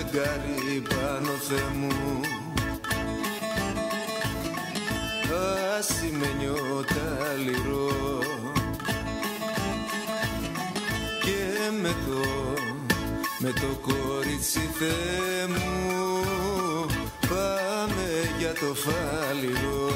φεγγάρι πάνω Θεέ μου, ασημένιο ταλιρό, και με το κορίτσι Θεέ μου πάμε για το φάληρο.